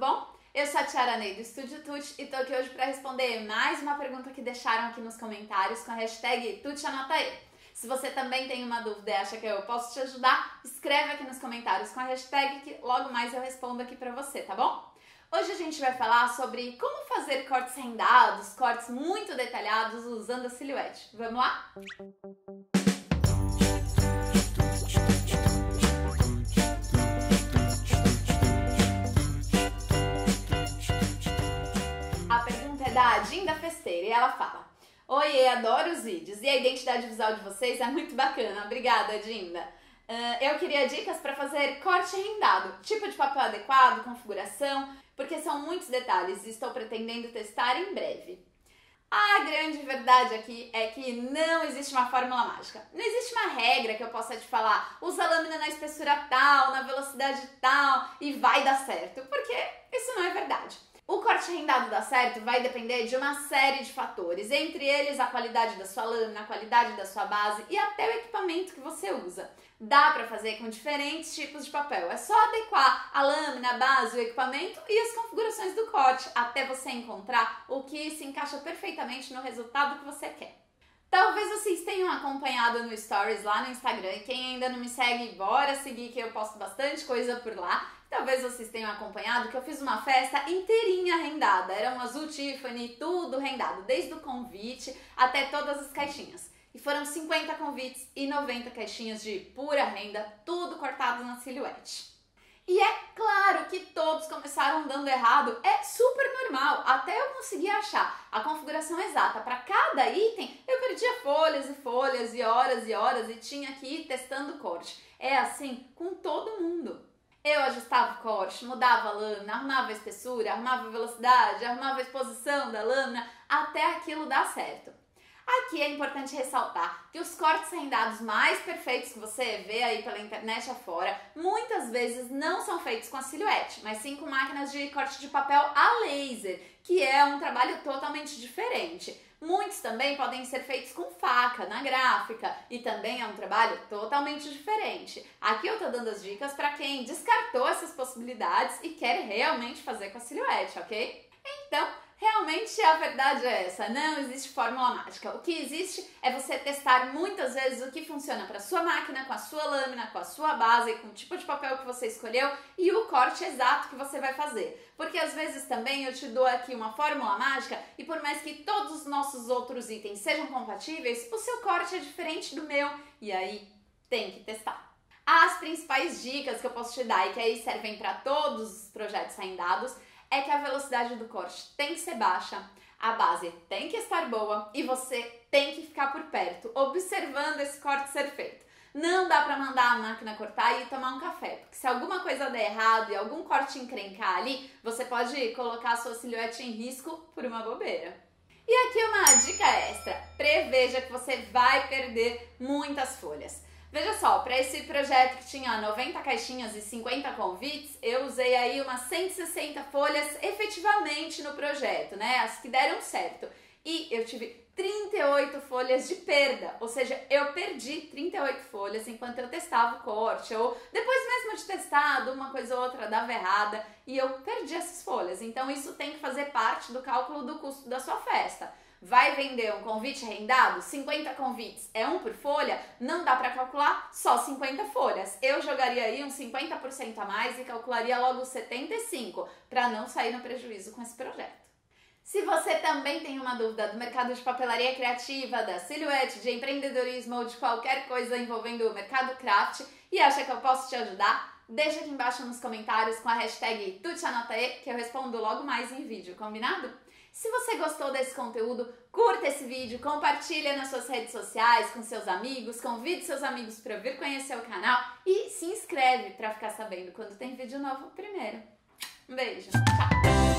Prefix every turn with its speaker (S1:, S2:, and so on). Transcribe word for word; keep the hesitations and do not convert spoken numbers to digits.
S1: bom? Eu sou a Tiara Ney do Estúdio Tuti e tô aqui hoje para responder mais uma pergunta que deixaram aqui nos comentários com a hashtag TutiAnotaE. Se você também tem uma dúvida e acha que eu posso te ajudar, escreve aqui nos comentários com a hashtag que logo mais eu respondo aqui para você, tá bom? Hoje a gente vai falar sobre como fazer cortes rendados, cortes muito detalhados usando a silhuete. Vamos lá? A pergunta é da Dinda Festeira e ela fala: Oiê, adoro os vídeos e a identidade visual de vocês é muito bacana. Obrigada, Dinda. Uh, eu queria dicas para fazer corte rendado, tipo de papel adequado, configuração, porque são muitos detalhes e estou pretendendo testar em breve. A grande verdade aqui é que não existe uma fórmula mágica. Não existe uma regra que eu possa te falar, usa a lâmina na espessura tal, na velocidade tal e vai dar certo, porque isso não é verdade. O corte rendado dar certo vai depender de uma série de fatores, entre eles a qualidade da sua lâmina, a qualidade da sua base e até o equipamento que você usa. Dá para fazer com diferentes tipos de papel, é só adequar a lâmina, a base, o equipamento e as configurações do corte até você encontrar o que se encaixa perfeitamente no resultado que você quer. Talvez vocês tenham acompanhado no Stories lá no Instagram e quem ainda não me segue, bora seguir que eu posto bastante coisa por lá. Talvez vocês tenham acompanhado que eu fiz uma festa inteirinha rendada, era um azul Tiffany, tudo rendado, desde o convite até todas as caixinhas. E foram cinquenta convites e noventa caixinhas de pura renda, tudo cortado na silhuete. E é claro que todos começaram dando errado, é super normal, até eu conseguir achar a configuração exata para cada item, eu perdia folhas e folhas e horas e horas e tinha que ir testando o corte. É assim com todo mundo. Eu ajustava o corte, mudava a lâmina, arrumava a espessura, arrumava a velocidade, arrumava a exposição da lâmina, até aquilo dar certo. Aqui é importante ressaltar que os cortes rendados mais perfeitos que você vê aí pela internet afora, muitas vezes não são feitos com a silhuete, mas sim com máquinas de corte de papel a laser, que é um trabalho totalmente diferente. Muitos também podem ser feitos com faca, na gráfica, e também é um trabalho totalmente diferente. Aqui eu tô dando as dicas para quem descartou essas possibilidades e quer realmente fazer com a silhuete, ok? Então, realmente a verdade é essa, não existe fórmula mágica. O que existe é você testar muitas vezes o que funciona para sua máquina, com a sua lâmina, com a sua base, com o tipo de papel que você escolheu e o corte exato que você vai fazer. Porque às vezes também eu te dou aqui uma fórmula mágica e por mais que todos os nossos outros itens sejam compatíveis, o seu corte é diferente do meu e aí tem que testar. As principais dicas que eu posso te dar e que aí servem para todos os projetos rendados é que a velocidade do corte tem que ser baixa, a base tem que estar boa e você tem que ficar por perto, observando esse corte ser feito. Não dá para mandar a máquina cortar e tomar um café, porque se alguma coisa der errado e algum corte encrencar ali, você pode colocar a sua silhuete em risco por uma bobeira. E aqui uma dica extra, preveja que você vai perder muitas folhas. Veja só, para esse projeto que tinha noventa caixinhas e cinquenta convites, eu usei aí umas cento e sessenta folhas efetivamente no projeto, né? As que deram certo. E eu tive trinta e oito folhas de perda, ou seja, eu perdi trinta e oito folhas enquanto eu testava o corte, ou depois mesmo de testado, uma coisa ou outra dava errada e eu perdi essas folhas. Então isso tem que fazer parte do cálculo do custo da sua festa. Vai vender um convite rendado? cinquenta convites é um por folha? Não dá para calcular só cinquenta folhas. Eu jogaria aí uns cinquenta por cento a mais e calcularia logo setenta e cinco por cento para não sair no prejuízo com esse projeto. Se você também tem uma dúvida do mercado de papelaria criativa, da silhuete, de empreendedorismo ou de qualquer coisa envolvendo o mercado craft e acha que eu posso te ajudar, deixa aqui embaixo nos comentários com a hashtag TutiAnotaE que eu respondo logo mais em vídeo, combinado? Se você gostou desse conteúdo, curta esse vídeo, compartilha nas suas redes sociais com seus amigos, convide seus amigos para vir conhecer o canal e se inscreve para ficar sabendo quando tem vídeo novo primeiro. Um beijo, tchau!